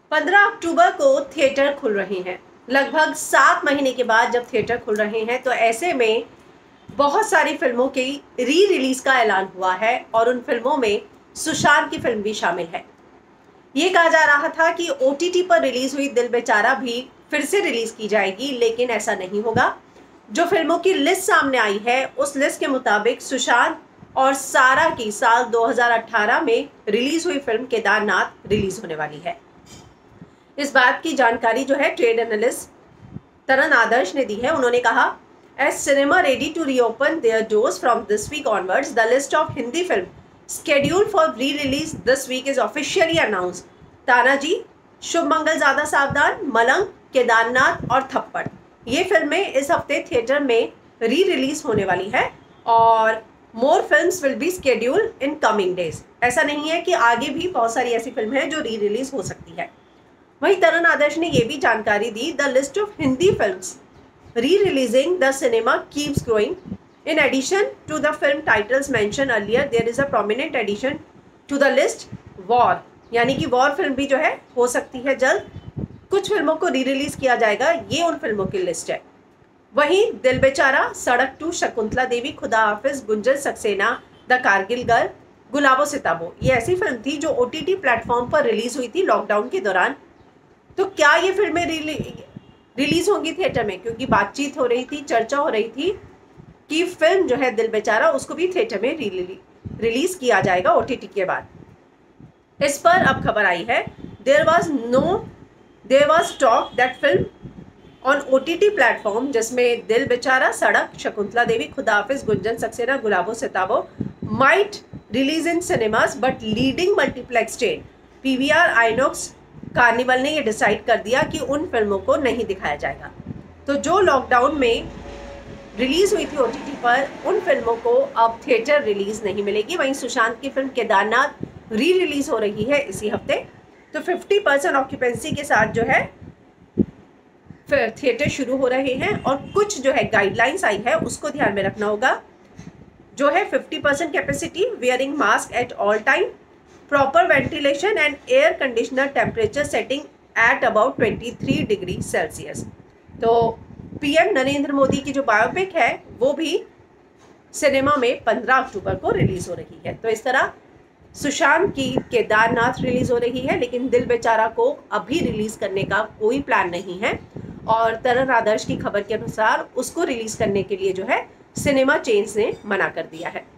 15 अक्टूबर को थिएटर खुल रहे हैं। लगभग 7 महीने के बाद जब थिएटर खुल रहे हैं तो ऐसे में बहुत सारी फिल्मों की री रिलीज का ऐलान हुआ है और उन फिल्मों में सुशांत की फिल्म भी शामिल है। ये कहा जा रहा था कि OTT पर रिलीज हुई दिल बेचारा भी फिर से रिलीज की जाएगी, लेकिन ऐसा नहीं होगा। जो फिल्मों की लिस्ट सामने आई है उस लिस्ट के मुताबिक सुशांत और सारा की साल 2018 में रिलीज हुई फिल्म केदारनाथ रिलीज होने वाली है। इस बात की जानकारी जो है ट्रेड एनालिस्ट तरन आदर्श ने दी है। उन्होंने कहा, as cinema ready to reopen their doors from this week onwards, the list of Hindi film scheduled for re-release this week is officially announced. Tanhaji, Shubh Mangal Zyada Saavdhan, मलंग, केदारनाथ और थप्पड़, ये फिल्में इस हफ्ते थिएटर में री रिलीज होने वाली है और more films will be scheduled in coming days. ऐसा नहीं है कि आगे भी बहुत सारी ऐसी फिल्म है जो री रिलीज हो सकती है। वहीं तरन आदर्श ने यह भी जानकारी दी, the list of Hindi films rereleasing the cinema keeps growing. In addition to the film titles mentioned earlier, there is a prominent addition to the list, War. यानी कि वॉर फिल्म भी जो है हो सकती है जल्द। कुछ फिल्मों को री रिलीज किया जाएगा, ये उन फिल्मों की लिस्ट है। वहीं दिल बेचारा, सड़क 2, शकुंतला देवी, खुदा हाफिज, गुंजन सक्सेना, द कारगिल गर्ल, गुलाबो सिताबो, ये ऐसी फिल्म थी जो OTT प्लेटफॉर्म पर रिलीज हुई थी लॉकडाउन के दौरान। तो क्या ये फिल्में रिलीज होंगी थिएटर में? क्योंकि बातचीत हो रही थी, चर्चा हो रही थी कि फिल्म जो है दिल बेचारा उसको भी थिएटर में रिलीज किया जाएगा OTT के बाद। इस पर अब खबर आई है, there was talk that film on OTT platform, जिसमें Dil Bechara, Sadak, Shakuntala Devi, Khuda Haafiz, Gunjan Saxena, Gulabo Sitabo might release in cinemas but leading multiplex chain PVR, INOX, Carnival ने ये डिसाइड कर दिया कि उन फिल्मों को नहीं दिखाया जाएगा। तो जो लॉकडाउन में रिलीज हुई थी OTT पर, उन फिल्मों को अब थिएटर रिलीज नहीं मिलेगी। वहीं सुशांत की फिल्म केदारनाथ री रिलीज हो रही है इसी हफ्ते। तो 50% ऑक्यूपेंसी के साथ जो है फिर थिएटर शुरू हो रहे हैं और कुछ जो है गाइडलाइंस आई है उसको ध्यान में रखना होगा। जो है 50% capacity, wearing mask at all time, proper ventilation and air conditioner, temperature setting at about 23 degree celsius. तो PM नरेंद्र मोदी की जो बायोपिक है वो भी सिनेमा में 15 अक्टूबर को रिलीज हो रही है। तो इस तरह सुशांत की केदारनाथ रिलीज हो रही है, लेकिन दिल बेचारा को अभी रिलीज करने का कोई प्लान नहीं है। और तरन आदर्श की खबर के अनुसार उसको रिलीज करने के लिए जो है सिनेमा चेन्स ने मना कर दिया है।